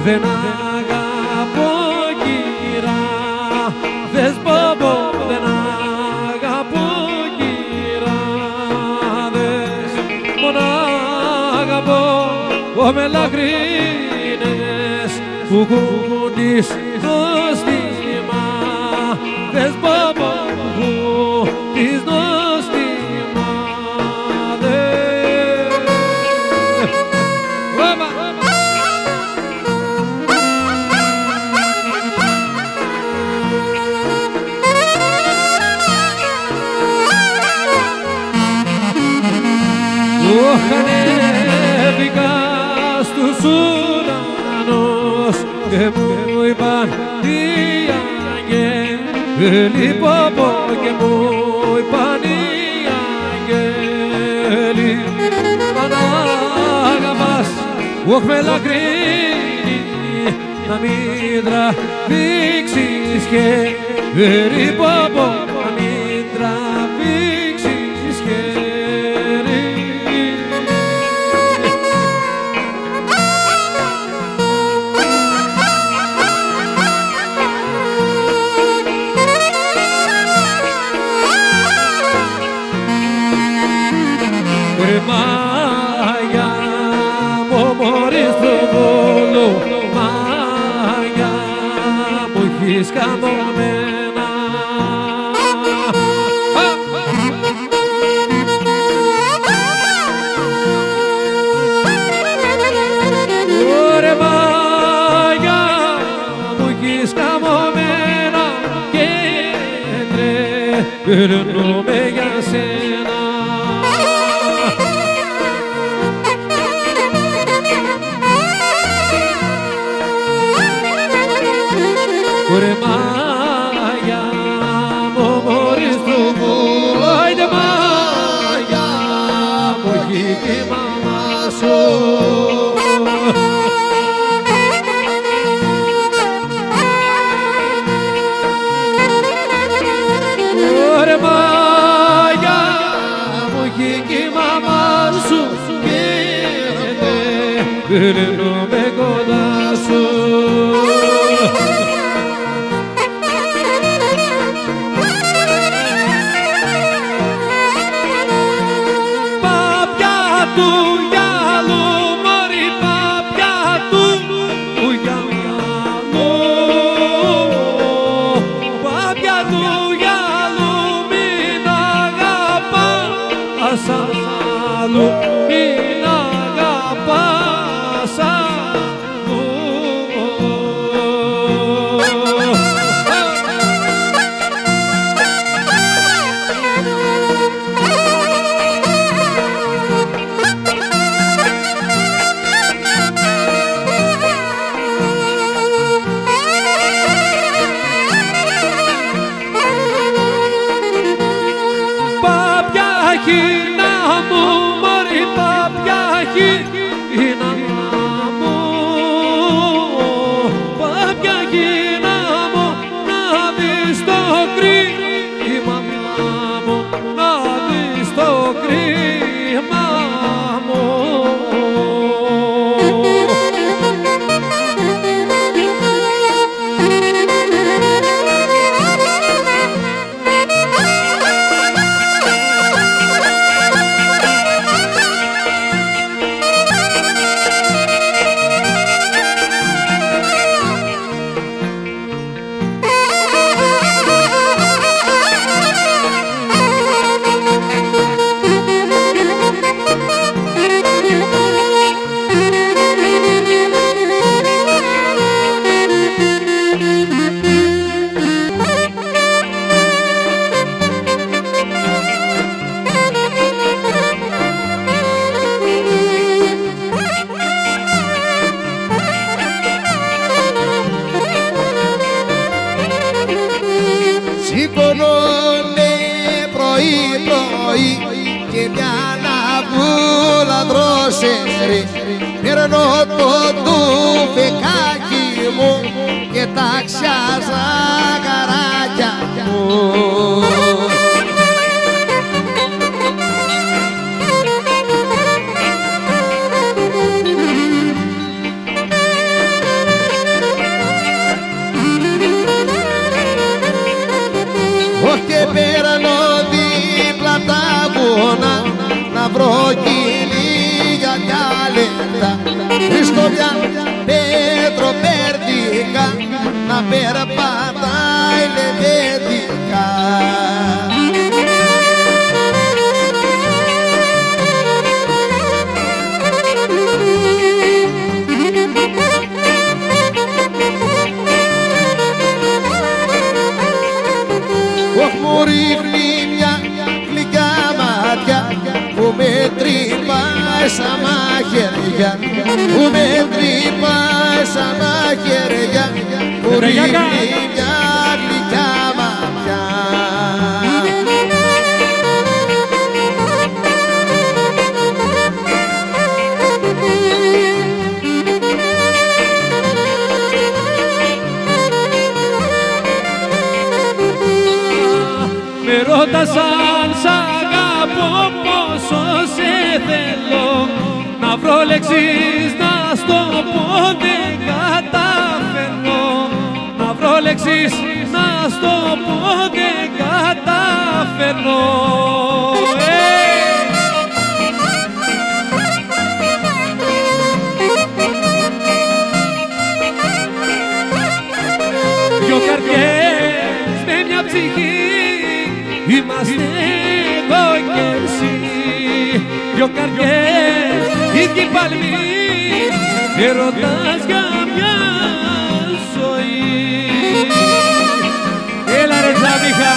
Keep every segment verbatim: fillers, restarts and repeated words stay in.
δεν αγαπώ κυρά, δες μπόμπο δεν αγαπώ κυρά, δες μόνο αγαπώ ο μελαχρίνες που κουνείς το στήμα, δες μπόμπο που τις νοστήμα, δες ανέβηκα στους ουρανούς και μου είπαν οι αγγέλοι, πόπο και μου είπαν οι αγγέλοι, αν αγαπάς όχ μελαχρίνη να μην τραβήξεις χέρι, πόπο να μην τραβήξεις χέρι. Μάγια μου μωρή στο Βόλο, μάγια μου έχεις καμωμένα. Ωρε μάγια μου έχεις καμωμένα και τρελαίνομαι για σένα. Ωρε μάγια μου μωρή στο Βόλο, άιντε μάγια μου έχει τη μαμά σου. Ωρε μάγια μου έχει τη μαμά σου και τρελαίνομαι κοντά σου. Του γυαλού, μωρή παπιά του γυαλού, παπιά του γυαλού, μην αγαπάς άλλου, μην αγαπάς άλλου. Παπιάχινα μου, μωρή παπιάχινα μου, παπιάχινα μου, να δεις το κρίμα μου, να δεις το κρίμα μου. Σηκώνομαι πρωί-πρωί και μια ναύλα δρόσερη, παίρνω το τουφεκάκι μου και τα ξιαζαγαράκια μου. σοβιά πέτρο περδικά να περπατάει λεβέντικα. Ωχ μου ρίχνει μια γλυκιά μάτια που με τρυπάει σαν μαχαιριά, που με τρυπάει σαν μαχαιριά, που ρίχνει μια γλυκιά μάτια. Με ρώτας αν σ' αγαπώ πόσο σε θέλω, να βρω λέξεις να στο πω δεν καταφέρνω, να βρω λέξεις να στο πω δεν καταφέρνω. Δυο καρδιές με μια ψυχή είμαστε εγώ και εσύ, δυο καρδιές, ίδιοι παλμοί, ερωτάς για μια ζωή. Έλα ρε Τζαμίχα.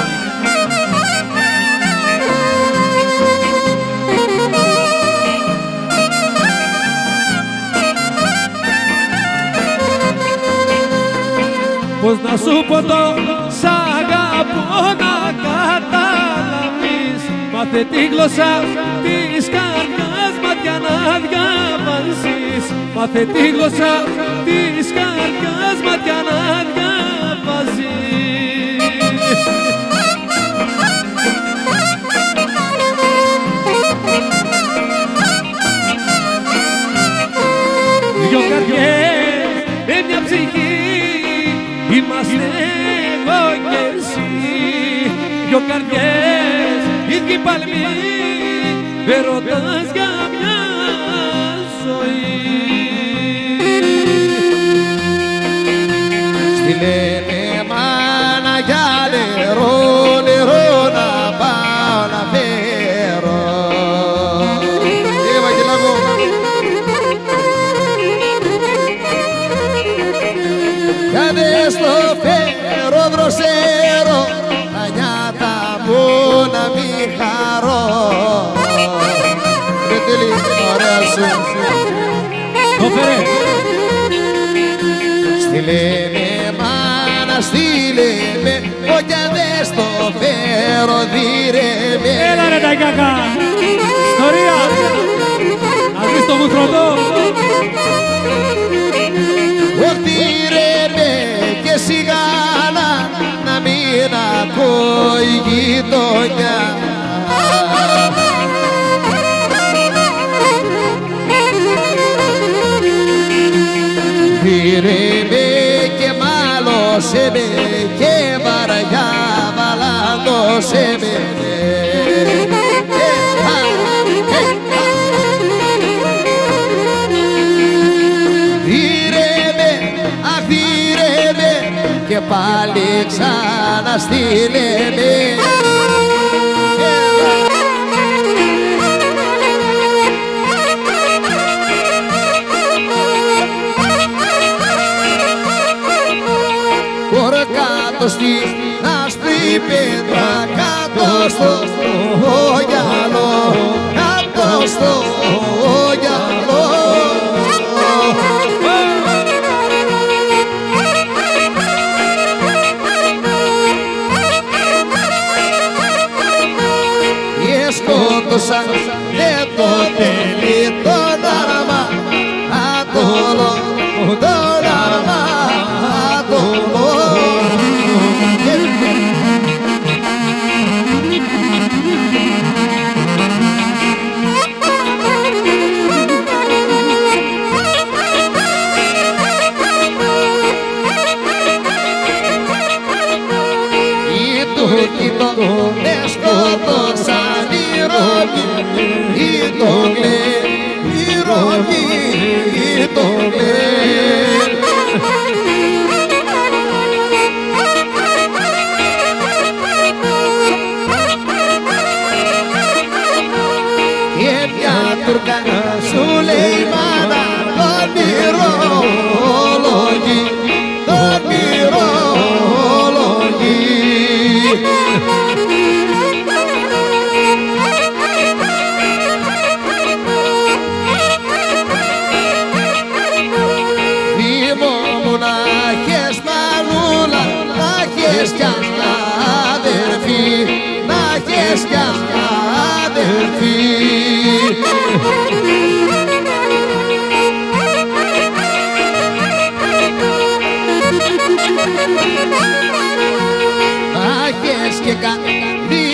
Πώς να σου πω το σ' αγαπώ να καταλαβείς, μάθε τη γλώσσα της καρδιάς μάτια να διαβάζεις, μάθε τη γλώσσα της καρδιάς μάτια να διαβάζεις. Δυο καρδιές με μια ψυχή είμαστε εγώ και εσύ, δυο καρδιές, ίδιοι παλμοί, ερωτάς για μια ζωή. Στείλε μάνα για νερό, νερό να πάω να φέρω. Έβα και λαγώ. Κάνε στο φέρω δροσέρο, τα νιάτα μου να μην χαρώ. Ρε τέλει, ωραία σου. Το φέρε. Στείλε με μάνα, στείλε με, όκια δεν στο φέρω δίρε με. Έλα ρε τα κακά, ιστορία, ας δεις το βουθροντό. Ωχ δίρε με και σιγάνα, να μην ακούω η γειτονιά. Δίρε με και μάλωσε με και βαριά μαλάντωσε με. Δίρε με, αχ δίρε με και πάλι ξαναστείλε με. Κάτω στην άσπρη πέτρα, κάτω στο γυαλό, κάτω στο γυαλό. Και σκότωσαν και το τέλει τον άραμα, ατολό, τον άραμα, ατολό. Με σκότωσαν οι ρόγοι, οι τόγλοι, οι ρόγοι, οι τόγλοι. τουρκά σου λέει μάνα τον μυρολογεί, τον μυρολογεί. Δήμο μου να έχεις μανούλα, να έχεις κι αδερφή, να έχεις κι αδερφή. Να έχεις και κάτι